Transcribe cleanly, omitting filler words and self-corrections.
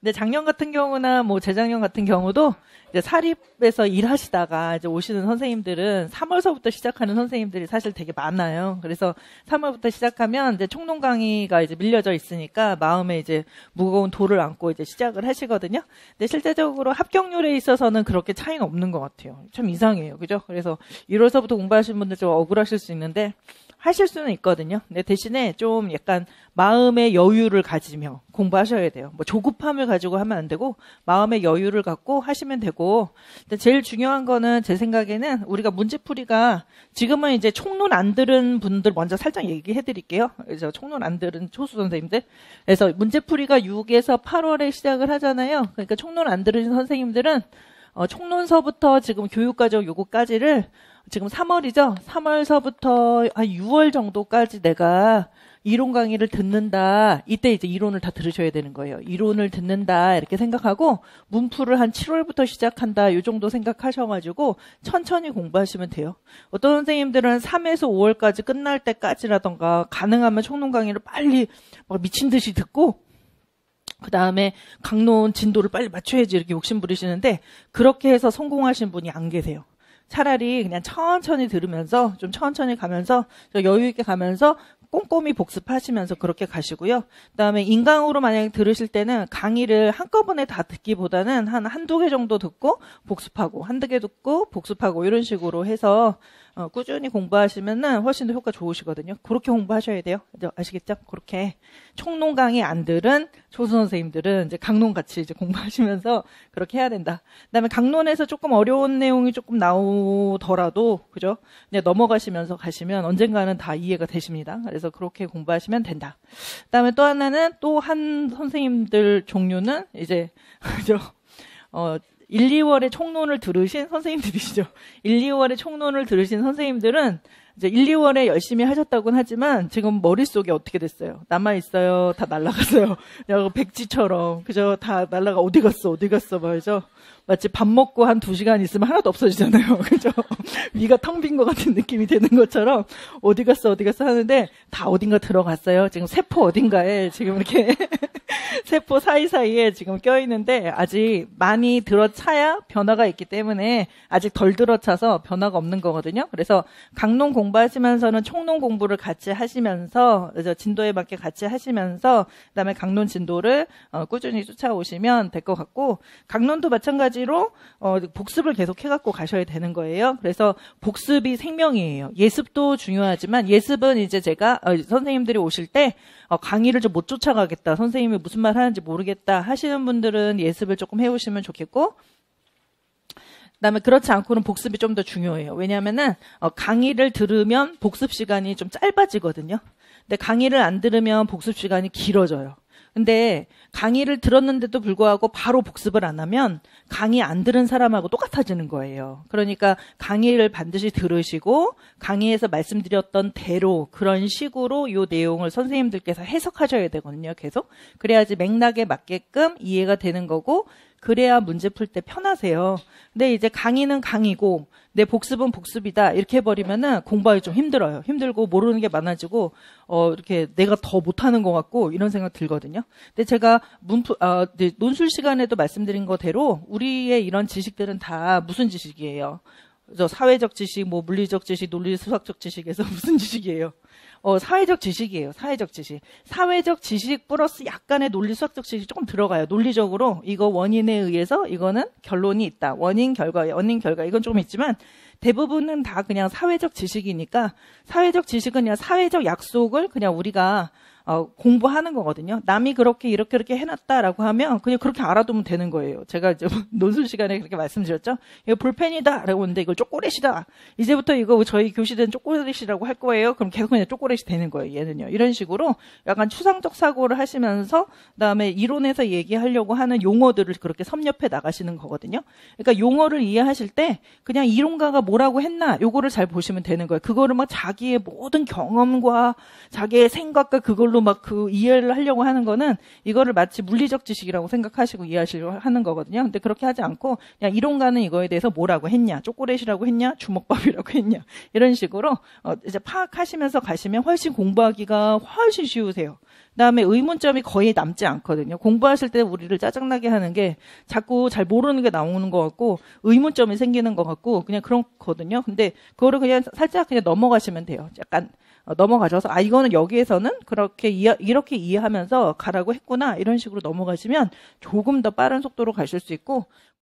근데 작년 같은 경우나 뭐 재작년 같은 경우도 이제 사립에서 일하시다가 이제 오시는 선생님들은 3월서부터 시작하는 선생님들이 사실 되게 많아요. 그래서 3월부터 시작하면 이제 총론 강의가 이제 밀려져 있으니까 마음에 이제 무거운 돌을 안고 이제 시작을 하시거든요. 근데 실제적으로 합격률에 있어서는 그렇게 차이는 없는 것 같아요. 참 이상해요. 그죠? 그래서 1월서부터 공부하시는 분들 좀 억울하실 수 있는데 하실 수는 있거든요. 근데 대신에 좀 약간 마음의 여유를 가지며 공부하셔야 돼요. 뭐 조급함을 가지고 하면 안 되고 마음의 여유를 갖고 하시면 되고. 근데 제일 중요한 거는 제 생각에는 우리가 문제풀이가 지금은 이제 총론 안 들은 분들 먼저 살짝 얘기해 드릴게요. 그래서 총론 안 들은 초수 선생님들. 그래서 문제풀이가 6에서 8월에 시작을 하잖아요. 그러니까 총론 안 들으신 선생님들은 총론서부터 지금 교육과정 요거까지를 지금 3월이죠. 3월서부터 한 6월 정도까지 내가 이론 강의를 듣는다. 이때 이제 이론을 다 들으셔야 되는 거예요. 이론을 듣는다 이렇게 생각하고 문풀을 한 7월부터 시작한다. 이 정도 생각하셔가지고 천천히 공부하시면 돼요. 어떤 선생님들은 3에서 5월까지 끝날 때까지라던가 가능하면 총론 강의를 빨리 막 미친 듯이 듣고 그 다음에 강론 진도를 빨리 맞춰야지 이렇게 욕심 부리시는데 그렇게 해서 성공하신 분이 안 계세요. 차라리 그냥 천천히 들으면서 좀 천천히 가면서 여유 있게 가면서 꼼꼼히 복습하시면서 그렇게 가시고요. 그다음에 인강으로 만약에 들으실 때는 강의를 한꺼번에 다 듣기보다는 한두 개 정도 듣고 복습하고 한두 개 듣고 복습하고 이런 식으로 해서 꾸준히 공부하시면은 훨씬 더 효과 좋으시거든요. 그렇게 공부하셔야 돼요. 아시겠죠? 그렇게 총론 강의 안 들은 초수 선생님들은 이제 강론 같이 이제 공부하시면서 그렇게 해야 된다. 그다음에 강론에서 조금 어려운 내용이 조금 나오더라도 그죠? 그냥 넘어가시면서 가시면 언젠가는 다 이해가 되십니다. 그래서 그렇게 공부하시면 된다. 그다음에 또 하나는 또 한 선생님들 종류는 이제 그죠? 1, 2월에 총론을 들으신 선생님들이시죠. 1, 2월에 총론을 들으신 선생님들은 이제 1, 2월에 열심히 하셨다고는 하지만 지금 머릿속에 어떻게 됐어요? 남아있어요? 다 날아갔어요? 그냥 백지처럼. 그죠? 다 날아가 어디 갔어 말이죠. 마치 밥 먹고 한 2시간 있으면 하나도 없어지잖아요. 그죠? 위가 텅 빈 것 같은 느낌이 드는 것처럼 어디 갔어 하는데 다 어딘가 들어갔어요. 지금 세포 어딘가에 지금 이렇게 세포 사이사이에 지금 껴있는데 아직 많이 들어차야 변화가 있기 때문에 아직 덜 들어차서 변화가 없는 거거든요. 그래서 강론 공부하시면서는 총론 공부를 같이 하시면서 진도에 맞게 같이 하시면서 그다음에 강론 진도를 꾸준히 쫓아오시면 될 것 같고 강론도 마찬가지로 복습을 계속 해갖고 가셔야 되는 거예요. 그래서 복습이 생명이에요. 예습도 중요하지만 예습은 이제 제가 선생님들이 오실 때 강의를 좀 못 쫓아가겠다. 선생님이 무슨 말 하는지 모르겠다 하시는 분들은 예습을 조금 해오시면 좋겠고 그다음에 그렇지 않고는 복습이 좀 더 중요해요. 왜냐하면은 강의를 들으면 복습 시간이 좀 짧아지거든요. 근데 강의를 안 들으면 복습 시간이 길어져요. 근데 강의를 들었는데도 불구하고 바로 복습을 안 하면 강의 안 들은 사람하고 똑같아지는 거예요. 그러니까 강의를 반드시 들으시고 강의에서 말씀드렸던 대로 그런 식으로 이 내용을 선생님들께서 해석하셔야 되거든요. 계속. 그래야지 맥락에 맞게끔 이해가 되는 거고 그래야 문제 풀 때 편하세요. 근데 이제 강의는 강의고 내 복습은 복습이다 이렇게 해버리면은 공부하기 좀 힘들어요. 힘들고 모르는 게 많아지고 이렇게 내가 더 못하는 것 같고 이런 생각 들거든요. 근데 제가 논술 시간에도 말씀드린 거대로 우리의 이런 지식들은 다 무슨 지식이에요? 사회적 지식, 뭐 물리적 지식, 논리수학적 지식에서 무슨 지식이에요? 사회적 지식이에요. 사회적 지식. 사회적 지식 플러스 약간의 논리수학적 지식이 조금 들어가요. 논리적으로 이거 원인에 의해서 이거는 결론이 있다. 원인 결과 이건 조금 있지만 대부분은 다 그냥 사회적 지식이니까 사회적 지식은 그냥 사회적 약속을 그냥 우리가 공부하는 거거든요. 남이 그렇게 이렇게 해놨다라고 하면 그냥 그렇게 알아두면 되는 거예요. 제가 이제 논술 시간에 그렇게 말씀드렸죠. 이거 볼펜이다라고 하는데 이걸 초콜릿이다. 이제부터 이거 저희 교실은 초콜릿이라고 할 거예요. 그럼 계속 그냥 초콜릿이 되는 거예요. 얘는요. 이런 식으로 약간 추상적 사고를 하시면서 그다음에 이론에서 얘기하려고 하는 용어들을 그렇게 섭렵해 나가시는 거거든요. 그러니까 용어를 이해하실 때 그냥 이론가가 뭐라고 했나 요거를 잘 보시면 되는 거예요. 그거를 막 자기의 모든 경험과 자기의 생각과 그걸로 그걸로 막 그 이해를 하려고 하는 거는 이거를 마치 물리적 지식이라고 생각하시고 이해하시려고 하는 거거든요. 근데 그렇게 하지 않고 그냥 이론가는 이거에 대해서 뭐라고 했냐, 초콜릿이라고 했냐, 주먹밥이라고 했냐 이런 식으로 이제 파악하시면서 가시면 훨씬 공부하기가 훨씬 쉬우세요. 그다음에 의문점이 거의 남지 않거든요. 공부하실 때 우리를 짜증나게 하는 게 자꾸 잘 모르는 게 나오는 것 같고 의문점이 생기는 것 같고 그냥 그렇거든요. 근데 그거를 그냥 살짝 그냥 넘어가시면 돼요. 약간 넘어가셔서 이거는 여기에서는 그렇게 이렇게 이해하면서 가라고 했구나 이런 식으로 넘어가시면 조금 더 빠른 속도로 가실 수 있고